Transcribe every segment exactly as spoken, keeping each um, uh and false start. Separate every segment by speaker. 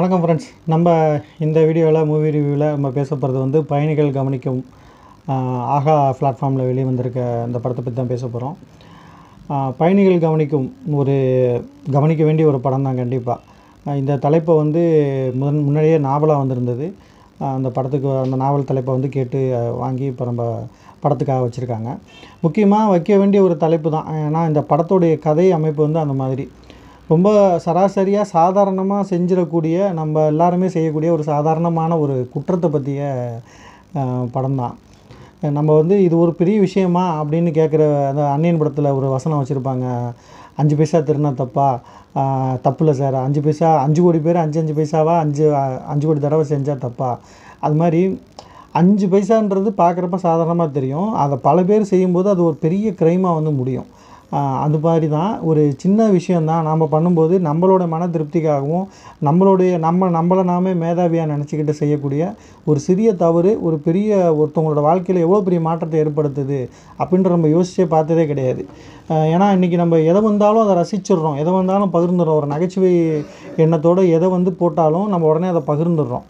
Speaker 1: வணக்கம் ஃப்ரெண்ட்ஸ். நம்ம இந்த வீடியோவில் மூவி ரிவ்யூவில் நம்ம பேச போகிறது வந்து பயணிகள் கவனிக்கவும் ஆகா பிளாட்ஃபார்மில் வெளியே வந்திருக்க இந்த படத்தை பற்றி தான் பேச போகிறோம். பயணிகள் கவனிக்கும் ஒரு கவனிக்க வேண்டிய ஒரு படம் தான் கண்டிப்பாக. இந்த தலைப்பை வந்து முதன் முன்னாடியே நாவலாக வந்திருந்தது. அந்த படத்துக்கு அந்த நாவல் தலைப்பை வந்து கேட்டு வாங்கி இப்போ நம்ம படத்துக்காக வச்சுருக்காங்க. முக்கியமாக வைக்க வேண்டிய ஒரு தலைப்பு தான். ஏன்னா இந்த படத்துடைய கதை அமைப்பு வந்து அந்த மாதிரி ரொம்ப சராசரியாக சாதாரணமாக செஞ்சிடக்கூடிய, நம்ம எல்லாருமே செய்யக்கூடிய ஒரு சாதாரணமான ஒரு குற்றத்தை பற்றிய படம் தான். நம்ம வந்து இது ஒரு பெரிய விஷயமா அப்படின்னு கேட்குற அந்த அன்னியன் படத்தில் ஒரு வசனம் வச்சுருப்பாங்க, அஞ்சு பைசா திருநா தப்பா, தப்பு இல்லை சார், அஞ்சு பைசா அஞ்சு கோடி பேர் அஞ்சு அஞ்சு பைசாவாக அஞ்சு அஞ்சு கோடி தடவை செஞ்சால் தப்பா. அது மாதிரி அஞ்சு பைசான்றது பார்க்குறப்ப சாதாரணமாக தெரியும், அதை பல பேர் செய்யும்போது அது ஒரு பெரிய க்ரைமாக வந்து முடியும். அது மாதிரி தான் ஒரு சின்ன விஷயந்தான் நாம் பண்ணும்போது நம்மளோட மன திருப்திக்காகவும் நம்மளுடைய நம்ம நம்மளை நாமே மேதாவியாக நினச்சிக்கிட்டு செய்யக்கூடிய ஒரு சிறிய தவறு ஒரு பெரிய ஒருத்தவங்களோட வாழ்க்கையில் எவ்வளோ பெரிய மாற்றத்தை ஏற்படுத்துது அப்படின்ற நம்ம யோசிச்சே பார்த்ததே கிடையாது. ஏன்னா இன்றைக்கி நம்ம எதை வந்தாலும் அதை ரசிச்சிடுறோம், எதை வந்தாலும் பகிர்ந்துடுறோம். ஒரு நகைச்சுவை எண்ணத்தோடு எதை வந்து போட்டாலும் நம்ம உடனே அதை பகிர்ந்துடுறோம்.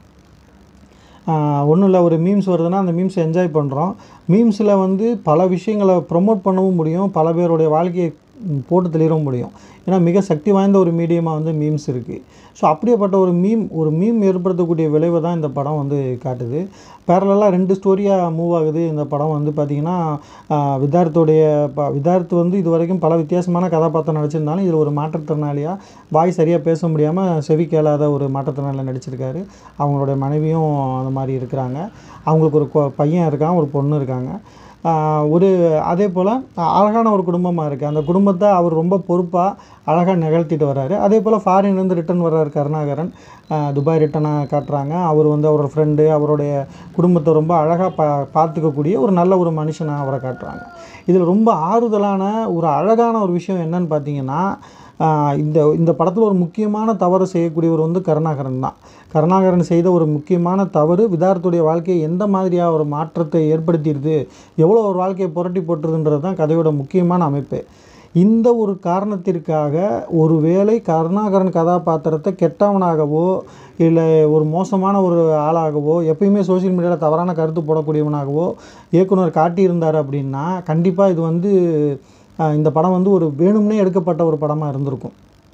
Speaker 1: ஒன்றும் இல்லை, ஒரு மீம்ஸ் வருதுன்னா அந்த மீம்ஸை என்ஜாய் பண்ணுறோம். மீம்ஸில் வந்து பல விஷயங்களை ப்ரொமோட் பண்ணவும் முடியும், பல பேருடைய வாழ்க்கையை போட்டு தெளிரவும் முடியும். ஏன்னா மிக சக்தி வாய்ந்த ஒரு மீடியமாக வந்து மீம்ஸ் இருக்குது. ஸோ அப்படியேப்பட்ட ஒரு மீம் ஒரு மீம் ஏற்படுத்தக்கூடிய விளைவை தான் இந்த படம் வந்து காட்டுது. பேரலாக ரெண்டு ஸ்டோரியாக மூவ் ஆகுது இந்த படம். வந்து பார்த்திங்கன்னா விதார்த்தோடைய ப விதார்த் வந்து இது வரைக்கும் பல வித்தியாசமான கதாபாத்திரம் நடிச்சிருந்தாலும் இதில் ஒரு மாற்றுத்திறனாளியாக வாய் சரியாக பேச முடியாமல் செவி கேளாத ஒரு மாற்றுத்திறனாளியாக நடிச்சிருக்காரு. அவங்களுடைய மனைவியும் அந்த மாதிரி இருக்கிறாங்க. அவங்களுக்கு ஒரு பையன் இருக்கான், ஒரு பொண்ணு இருக்காங்க. ஒரு அதே போல் அழகான ஒரு குடும்பமாக இருக்குது. அந்த குடும்பத்தை அவர் ரொம்ப பொறுப்பாக அழகாக நிகழ்த்திட்டு வர்றாரு. அதே போல் ஃபாரின்லேருந்து ரிட்டன் வர்றாரு கருணாகரன், துபாய் ரிட்டனாக காட்டுறாங்க. அவர் வந்து அவரோட ஃப்ரெண்டு, அவருடைய குடும்பத்தை ரொம்ப அழகாக பா பார்த்துக்கக்கூடிய ஒரு நல்ல ஒரு மனுஷனாக அவரை காட்டுறாங்க. இதில் ரொம்ப ஆறுதலான ஒரு அழகான ஒரு விஷயம் என்னன்னு பார்த்தீங்கன்னா, இந்த இந்த படத்தில் ஒரு முக்கியமான தவறு செய்யக்கூடியவர் வந்து கருணாகரன் தான். கருணாகரன் செய்த ஒரு முக்கியமான தவறு விதார்த்துடைய வாழ்க்கையை எந்த மாதிரியாக ஒரு மாற்றத்தை ஏற்படுத்திடுது, எவ்வளோ ஒரு வாழ்க்கையை புரட்டி போட்டுருதுன்றது தான் கதையோட முக்கியமான அமைப்பு. இந்த ஒரு காரணத்திற்காக ஒரு வேளை கருணாகரன் கதாபாத்திரத்தை கெட்டவனாகவோ இல்லை ஒரு மோசமான ஒரு ஆளாகவோ எப்பயுமே சோசியல் மீடியாவில் தவறான கருத்து போடக்கூடியவனாகவோ இயக்குனர் காட்டியிருந்தார் அப்படின்னா கண்டிப்பாக இது வந்து இந்த படம் வந்து ஒரு வேணும்னே எடுக்கப்பட்ட ஒரு படமாக இருந்திருக்கும்.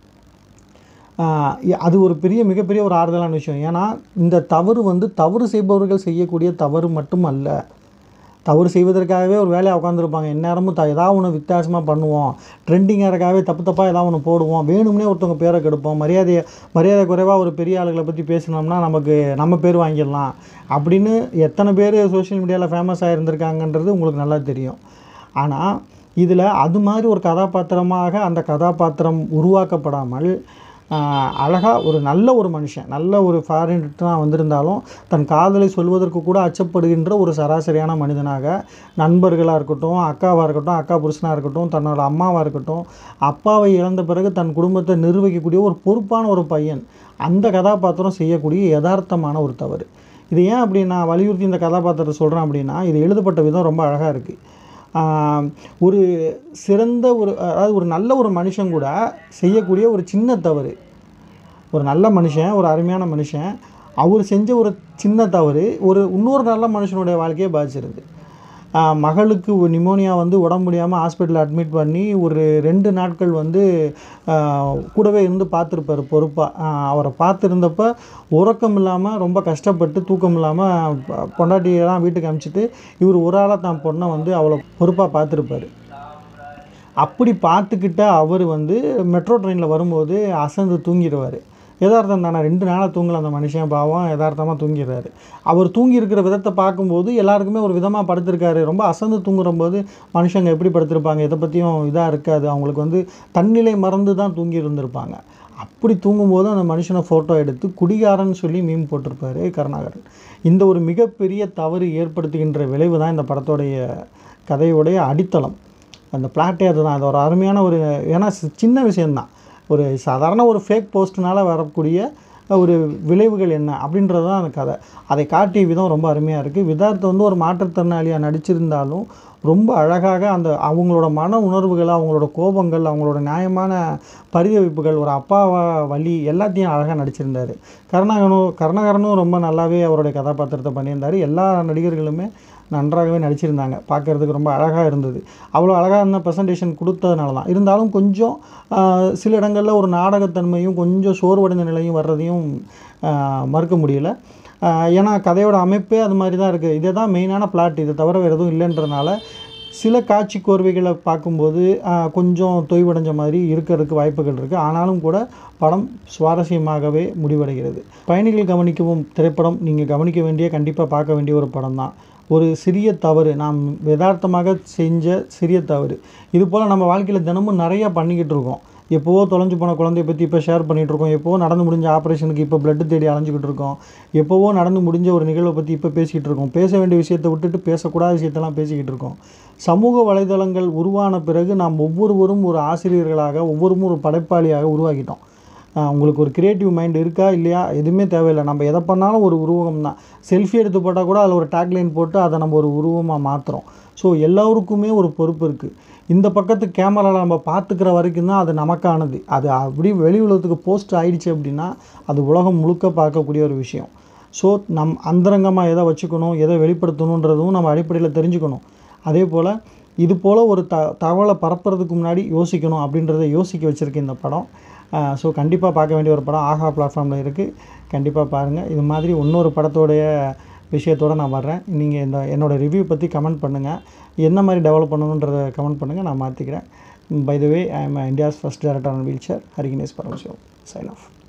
Speaker 1: அது ஒரு பெரிய மிகப்பெரிய ஒரு ஆறுதலான விஷயம். ஏன்னா இந்த தவறு வந்து தவறு செய்பவர்கள் செய்யக்கூடிய தவறு மட்டும் அல்ல. தவறு செய்வதற்காகவே ஒரு வேலையை உட்காந்துருப்பாங்க, எந்நேரமும் த ஏதாவது ஒன்று வித்தியாசமாக பண்ணுவோம், ட்ரெண்டிங்காகவே தப்பு தப்பாக ஏதாவது ஒன்று போடுவோம், வேணும்னே ஒருத்தவங்க பேரை கெடுப்போம், மரியாதையை மரியாதை குறைவாக ஒரு பெரிய ஆளுகளை பற்றி பேசினோம்னா நமக்கு நம்ம பேர் வாங்கிடலாம் அப்படின்னு எத்தனை பேர் சோஷியல் மீடியாவில் ஃபேமஸாக இருந்திருக்காங்கன்றது உங்களுக்கு நல்லா தெரியும். ஆனால் இதில் அது மாதிரி ஒரு கதாபாத்திரமாக அந்த கதாபாத்திரம் உருவாக்கப்படாமல் அழகாக ஒரு நல்ல ஒரு மனுஷன், நல்ல ஒரு ஃபாரின் ரிட்டனாக வந்திருந்தாலும் தன் காதலை சொல்வதற்கு கூட அச்சப்படுகின்ற ஒரு சராசரியான மனிதனாக, நண்பர்களாக இருக்கட்டும், அக்காவாக இருக்கட்டும், அக்கா புருஷனாக இருக்கட்டும், தன்னோட அம்மாவாக இருக்கட்டும், அப்பாவை இழந்த பிறகு தன் குடும்பத்தை நிர்வகிக்கக்கூடிய ஒரு பொறுப்பான ஒரு பையன், அந்த கதாபாத்திரம் செய்யக்கூடிய யதார்த்தமான ஒரு தவறு. இது ஏன் அப்படி நான் வலியுறுத்தி இந்த கதாபாத்திரத்தை சொல்கிறேன் அப்படின்னா, இது எழுதப்பட்ட விதம் ரொம்ப அழகாக இருக்குது. ஒரு சிறந்த ஒரு அதாவது ஒரு நல்ல ஒரு மனுஷன் கூட செய்யக்கூடிய ஒரு சின்ன தவறு, ஒரு நல்ல மனுஷன், ஒரு அருமையான மனுஷன், அவர் செஞ்ச ஒரு சின்ன தவறு ஒரு இன்னொரு நல்ல மனுஷனுடைய வாழ்க்கையை பாதிச்சிருது. மகளுக்கு நிமோனியா வந்து உடம்பு முடியாமல் ஹாஸ்பிட்டலில் அட்மிட் பண்ணி ஒரு ரெண்டு நாட்கள் வந்து கூடவே இருந்து பார்த்துருப்பார் பொறுப்பாக. அவரை பார்த்துருந்தப்ப உறக்கம் இல்லாமல் ரொம்ப கஷ்டப்பட்டு தூக்கம் இல்லாமல் பொண்டாட்டியெல்லாம் வீட்டுக்கு அனுப்பிச்சிட்டு இவர் ஒரு ஆளாக தான் பொண்ணை வந்து அவ்வளோ பொறுப்பாக பார்த்துருப்பார். அப்படி பார்த்துக்கிட்ட அவர் வந்து மெட்ரோ ட்ரெயினில் வரும்போது அசந்து தூங்கிடுவார். யதார்த்தம் தானே, ரெண்டு நாளாக தூங்கலை அந்த மனுஷன், பாவம் யதார்த்தமாக தூங்கிடுறாரு. அவர் தூங்கி இருக்கிற விதத்தை பார்க்கும்போது எல்லாருக்குமே ஒரு விதமாக படுத்திருக்காரு. ரொம்ப அசந்து தூங்குறம்போது மனுஷங்க எப்படி படுத்திருப்பாங்க, இதை பற்றியும் இதாக இருக்காது, அவங்களுக்கு வந்து தன்னிலை மறந்து தான் தூங்கி இருந்திருப்பாங்க. அப்படி தூங்கும்போது அந்த மனுஷனை ஃபோட்டோ எடுத்து குடிகாரன்னு சொல்லி மீம் போட்டிருப்பார் கருணாகரன். இந்த ஒரு மிகப்பெரிய தவறு ஏற்படுத்துகின்ற விளைவு தான் இந்த படத்தோடைய கதையோடைய அடித்தளம். அந்த பிளாட்டே அதுதான். அது ஒரு அருமையான ஒரு, ஏன்னா சின்ன விஷயந்தான், ஒரு சாதாரண ஒரு ஃபேக் போஸ்ட்னால் வரக்கூடிய ஒரு விளைவுகள் என்ன அப்படின்றது தான் அந்த கதை. அதை காட்டிய விதம் ரொம்ப அருமையாக இருக்குது. விதார்த் வந்து ஒரு மாற்றுத்திறனாளியாக நடிச்சிருந்தாலும் ரொம்ப அழகாக அந்த அவங்களோட மன உணர்வுகள், அவங்களோட கோபங்கள், அவங்களோட நியாயமான பரிதவிப்புகள், ஒரு அப்பாவா வலி எல்லாத்தையும் அழகாக நடிச்சிருந்தார். கருணாகரனும் கருணாகரனும் ரொம்ப நல்லாவே அவருடைய கதாபாத்திரத்தை பண்ணியிருந்தார். எல்லா நடிகர்களுமே நன்றாகவே நடிச்சிருந்தாங்க. பார்க்குறதுக்கு ரொம்ப அழகாக இருந்தது. அவ்வளோ அழகான ப்ரெசன்டேஷன் கொடுத்ததுனால தான். இருந்தாலும் கொஞ்சம் சில இடங்களில் ஒரு நாடகத்தன்மையும் கொஞ்சம் சோர்வடைந்த நிலையும் வர்றதையும் மறுக்க முடியல. ஏன்னா கதையோட அமைப்பே அது மாதிரி தான் இருக்குது. இதே தான் மெயினான பிளாட், இதை தவிர வேறு எதுவும் இல்லைன்றனால சில காட்சி கோர்வைகளை பார்க்கும்போது கொஞ்சம் தொய்வடைஞ்ச மாதிரி இருக்கிறதுக்கு வாய்ப்புகள் இருக்குது. ஆனாலும் கூட படம் சுவாரஸ்யமாகவே முடிவடைகிறது. பயணிகள் கவனிக்கவும் திரைப்படம் நீங்கள் கவனிக்க வேண்டிய, கண்டிப்பாக பார்க்க வேண்டிய ஒரு படம் தான். ஒரு சிறிய தவறு, நாம் யதார்த்தமாக செஞ்ச சிறிய தவறு, இது போல் நம்ம வாழ்க்கையில் தினமும் நிறையா பண்ணிக்கிட்டு இருக்கோம். எப்போவோ தொலைஞ்சு போன குழந்தைய பற்றி இப்போ ஷேர் பண்ணிகிட்ருக்கோம். எப்போவோ நடந்து முடிஞ்ச ஆப்ரேஷனுக்கு இப்போ பிளட்டு தேடி அலைஞ்சிக்கிட்டு இருக்கோம். எப்போவோ நடந்து முடிஞ்ச ஒரு நிகழ்வை பற்றி இப்போ பேசிக்கிட்டு இருக்கோம். பேச வேண்டிய விஷயத்தை விட்டுட்டு பேசக்கூடாத விஷயத்தெல்லாம் பேசிக்கிட்டு இருக்கோம். சமூக வலைதளங்கள் உருவான பிறகு நாம் ஒவ்வொருவரும் ஒரு ஆசிரியர்களாக, ஒவ்வொருவரும் ஒரு படைப்பாளியாக உருவாக்கிட்டோம். உங்களுக்கு ஒரு க்ரியேட்டிவ் மைண்ட் இருக்கா இல்லையா எதுவுமே தேவையில்லை. நம்ம எதை பண்ணாலும் ஒரு உருவகம் தான். செல்ஃபி எடுத்து போட்டால் கூட அதில் ஒரு டேக்லைன் போட்டு அதை நம்ம ஒரு உருவமாக மாற்றுறோம். ஸோ எல்லோருக்குமே ஒரு பொறுப்பு இருக்குது. இந்த பக்கத்து கேமராவில் நம்ம பார்த்துக்கிற வரைக்கும் தான் அது நமக்கானது. அது அப்படி வெளி உலகத்துக்கு போஸ்ட் ஆகிடுச்சு அப்படின்னா அது உலகம் முழுக்க பார்க்கக்கூடிய ஒரு விஷயம். ஸோ நம் அந்தரங்கமாக எதை வச்சுக்கணும், எதை வெளிப்படுத்தணுன்றதும் நம்ம அடிப்படையில் தெரிஞ்சுக்கணும். அதே போல் இது போல் ஒரு த தகவலை பரப்புறதுக்கு முன்னாடி யோசிக்கணும் அப்படின்றத யோசிக்க வச்சுருக்கு இந்த படம். ஸோ கண்டிப்பாக பார்க்க வேண்டிய ஒரு படம். ஆஹா பிளாட்ஃபார்மில் இருக்குது, கண்டிப்பாக பாருங்கள். இது மாதிரி இன்னொரு படத்தோடைய விஷயத்தோடு நான் வர்றேன். நீங்கள் இந்த என்னோடய ரிவ்யூ பற்றி கமெண்ட் பண்ணுங்கள். என்ன மாதிரி டெவலப் பண்ணணுன்றதை கமெண்ட் பண்ணுங்கள், நான் மாற்றிக்கிறேன். By the way, I am India's first director on wheelchair, Hariganesh Paramasivam. Sign of.